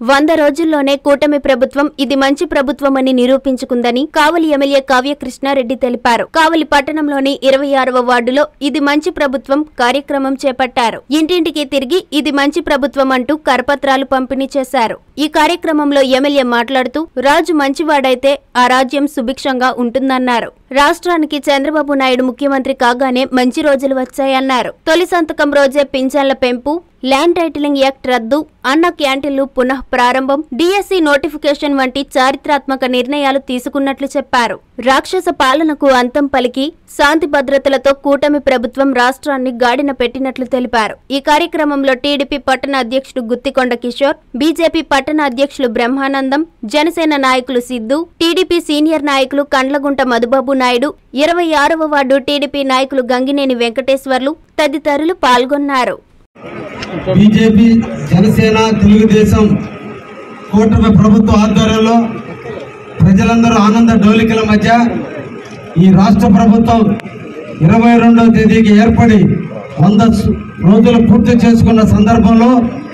100 రోజుల్లోనే కూటమి ప్రభుత్వం ఇది మంచి ప్రభుత్వమని నిరూపించుకుందని కావలి ఎమ్మెల్యే కావ్య కృష్ణారెడ్డి తెలిపారు. కావలి పట్టణంలోని 26వ వార్డులో ఇది మంచి ప్రభుత్వం కార్యక్రమం చేపట్టారు. ఇంటింటికి తిరిగి ఇది మంచి ప్రభుత్వం అంటూ కరపత్రాలు పంపిణీ చేశారు. ఈ కార్యక్రమంలో ఎమ్మెల్యే మాట్లాడుతూ రాజు మంచివాడైతే ఆ రాజ్యం సుభిక్షంగా ఉంటుందన్నారు. రాష్ట్రానికి చంద్రబాబు నాయుడు ముఖ్యమంత్రి కాగానే మంచి రోజులు వచ్చాయన్నారు. తొలి సంతకం రోజే పింఛన్ల పెంపు, ల్యాండ్ టైటిలింగ్ యాక్ట్ రద్దు, అన్న క్యాంటీన్లు పునః ప్రారంభం, డిఎస్సి నోటిఫికేషన్ వంటి చారిత్రాత్మక నిర్ణయాలు తీసుకున్నట్లు చెప్పారు. రాక్షస పాలనకు అంతం పలికి శాంతి భద్రతలతో కూటమి ప్రభుత్వం రాష్ట్రాన్ని గాడిన పెట్టినట్లు తెలిపారు. ఈ కార్యక్రమంలో టీడీపీ పట్టణ అధ్యక్షుడు గుత్తికొండ కిషోర్, బీజేపీ పట్టణ అధ్యక్షులు బ్రహ్మానందం, జనసేన నాయకులు సిద్ధు, టీడీపీ సీనియర్ నాయకులు కండ్లగుంట మధుబాబు నాయుడు, 26వ వార్డు టీడీపీ నాయకులు గంగినేని వెంకటేశ్వర్లు తదితరులు పాల్గొన్నారు. బీజేపీ, జనసేన, తెలుగుదేశం కూటమి ప్రభుత్వ ఆధ్వర్యంలో ప్రజలందరూ ఆనంద డోలికల మధ్య ఈ రాష్ట్ర ప్రభుత్వం 22వ తేదీకి ఏర్పడి 100 రోజులు పూర్తి చేసుకున్న సందర్భంలో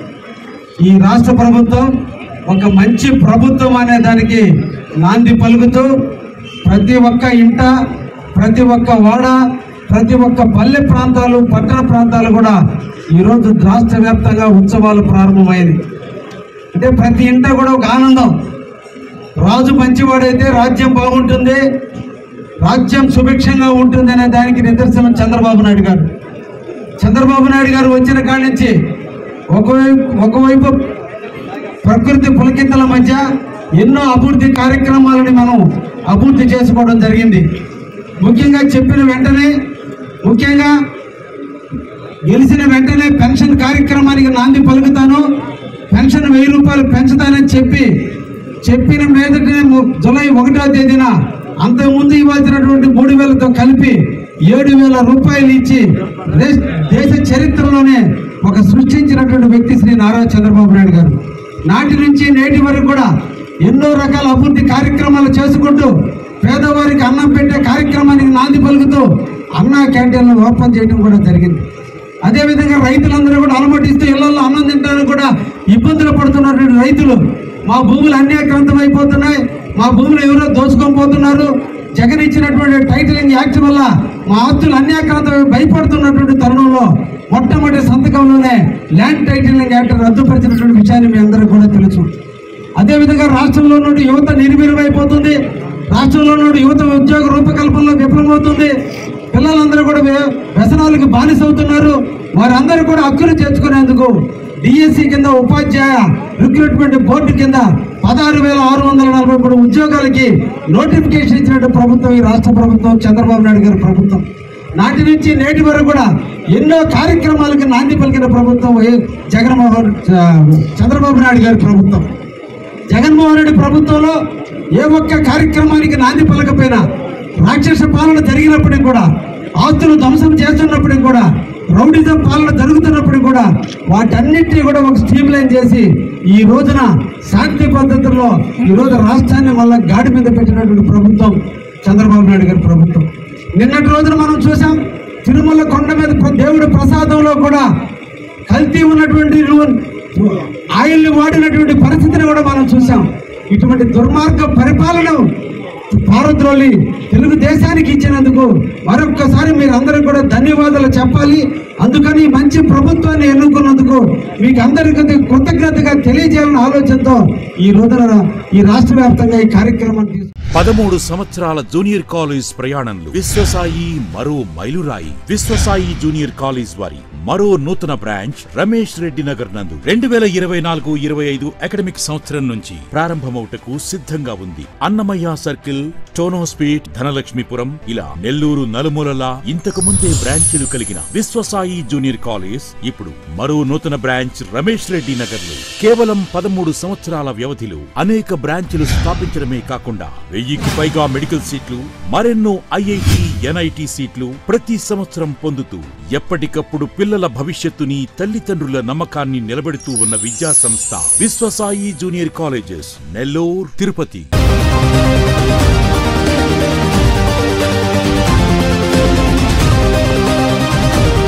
ఈ రాష్ట్ర ప్రభుత్వం ఒక మంచి ప్రభుత్వం అనే దానికి నాంది పలుకుతూ ప్రతి ఒక్క ఇంట, ప్రతి ఒక్క వాడ, ప్రతి ఒక్క పల్లె ప్రాంతాలు, పట్టణ ప్రాంతాలు కూడా ఈరోజు రాష్ట్ర వ్యాప్తంగా ఉత్సవాలు ప్రారంభమైంది. అంటే ప్రతి ఇంట కూడా ఒక ఆనందం. రాజు మంచివాడైతే రాజ్యం బాగుంటుంది, రాజ్యం సుభిక్షంగా ఉంటుంది అనే దానికి నిదర్శనం చంద్రబాబు నాయుడు గారు. చంద్రబాబు నాయుడు గారు వచ్చిన కాడి నుంచి ఒకవైపు ప్రకృతి పులకింతల మధ్య ఎన్నో అభివృద్ధి కార్యక్రమాలని మనం అభివృద్ధి చేసుకోవడం జరిగింది. ముఖ్యంగా చెప్పిన వెంటనే, ముఖ్యంగా గెలిచిన వెంటనే పెన్షన్ కార్యక్రమానికి నాంది పలుకుతాను, పెన్షన్ 1000 రూపాయలు పెంచుతానని చెప్పిన మీదనే జూలై 1వ తేదీన అంతకుముందు ఇవ్వాల్సినటువంటి 3000తో కలిపి 7000 రూపాయలు ఇచ్చి దేశ చరిత్రలోనే ఒక సృష్టించినటువంటి వ్యక్తి శ్రీ నారా చంద్రబాబు నాయుడు గారు. నాటి నుంచి నేటి వరకు కూడా ఎన్నో రకాల అభివృద్ధి కార్యక్రమాలు చేసుకుంటూ పేదవారికి అన్నం పెట్టే కార్యక్రమానికి నాంది పలుకుతూ అన్నా క్యాంటీన్లను ఓపెన్ చేయడం కూడా జరిగింది. అదేవిధంగా రైతులందరూ కూడా అలమటిస్తూ ఇళ్లలో అన్నం తినడానికి కూడా ఇబ్బందులు పడుతున్నటువంటి రైతులు, మా భూములు అన్యాక్రాంతం అయిపోతున్నాయి, మా భూములు ఎవరో దోచుకొని పోతున్నారు, జగన్ ఇచ్చినటువంటి టైటిలింగ్ యాక్ట్ వల్ల మా ఆస్తులు అన్యాక్రాంతం భయపడుతున్నటువంటి తరుణంలో మొట్టమొదటి సంతకంలోనే ల్యాండ్ టైటిలింగ్ యాక్ట్ రద్దుపరిచినటువంటి విషయాన్ని మీ అందరికీ కూడా తెలుసు. అదేవిధంగా రాష్ట్రంలో నుండి యువత నిర్వీర్యమైపోతుంది, రాష్ట్రంలో నుండి యువత ఉద్యోగ రూపకల్పనలో విఫలమవుతుంది, పిల్లలందరూ కూడా వ్యసనాలకు బానిసవుతున్నారు. వారందరూ కూడా హక్కులు చేర్చుకునేందుకు డిఎస్సి కింద ఉపాధ్యాయ రిక్రూట్మెంట్ బోర్డు కింద 16,643 ఉద్యోగాలకి నోటిఫికేషన్ ఇచ్చినట్టు ప్రభుత్వం ఈ రాష్ట్ర ప్రభుత్వం, చంద్రబాబు నాయుడు గారి ప్రభుత్వం. నాటి నుంచి నేటి వరకు కూడా ఎన్నో కార్యక్రమాలకి నాంది పలికిన ప్రభుత్వం చంద్రబాబు నాయుడు గారి ప్రభుత్వం. జగన్మోహన్ రెడ్డి ప్రభుత్వంలో ఏ ఒక్క కార్యక్రమానికి నాంది పలకపోయినా, రాక్షస పాలన జరిగినప్పటికీ కూడా, ఆస్తులు ధ్వంసం చేస్తున్నప్పటికీ కూడా, రౌడిజం పాలన జరుగుతున్నప్పటికీ కూడా వాటన్నిటినీ కూడా ఒక స్ట్రీమ్ లైన్ చేసి ఈ రోజున శాంతి పద్ధతుల్లో ఈరోజు రాష్ట్రాన్ని మళ్ళా గాడి మీద పెట్టినటువంటి ప్రభుత్వం చంద్రబాబు నాయుడు గారి ప్రభుత్వం. నిన్నటి రోజున మనం చూసాం, తిరుమల కొండ మీద దేవుడి ప్రసాదంలో కూడా కల్తీ ఉన్నటువంటి ఆయిల్ని వాడినటువంటి పరిస్థితిని కూడా మనం చూసాం. ఇటువంటి దుర్మార్గ పరిపాలన పారద్రోలి తెలుగుదేశానికి ఇచ్చినందుకు మరొక్కసారి మీరందరూ కూడా ధన్యవాదాలు చెప్పాలి. అందుకని మంచి ప్రభుత్వాన్ని ఎన్నుకున్నందుకు మీకు అందరికీ కృతజ్ఞతగా తెలియజేయాలన్న ఆలోచనతో ఈ రోజున ఈ రాష్ట్ర వ్యాప్తంగా ఈ కార్యక్రమాన్ని 13 సంవత్సరాల జూనియర్ కాలేజ్ ప్రయాణంలో విశ్వసాయి మరో మైలురాయి. విశ్వసాయి జూనియర్ కాలేజ్ వారి మరో నూతన బ్రాంచ్ రమేష్ రెడ్డి నగర్ నందు 2024-25 అకాడమిక్ సంవత్సరం నుంచి ప్రారంభమవుటకు సిద్ధంగా ఉంది. అన్నమయ్య సర్కిల్, టోనోస్పీట్, ధనలక్ష్మీపురం ఇలా నెల్లూరు నలుమూలలా ఇంతకు ముందే బ్రాంచీలు కలిగిన విశ్వసాయి జూనియర్ కాలేజ్ ఇప్పుడు మరో నూతన బ్రాంచ్ రమేష్ రెడ్డి నగర్ లో కేవలం 13 సంవత్సరాల వ్యవధిలో అనేక బ్రాంచీలు స్థాపించడమే కాకుండా 1000కి పైగా మెడికల్ సీట్లు, మరెన్నో ఐఐటి, ఎన్ఐటి సీట్లు ప్రతి సంవత్సరం పొందుతూ ఎప్పటికప్పుడు పిల్లల భవిష్యత్తుని, తల్లిదండ్రుల నమ్మకాన్ని నిలబెడుతూ ఉన్న విద్యా సంస్థ విశ్వసాయి జూనియర్ కాలేజెస్, నెల్లూరు, తిరుపతి.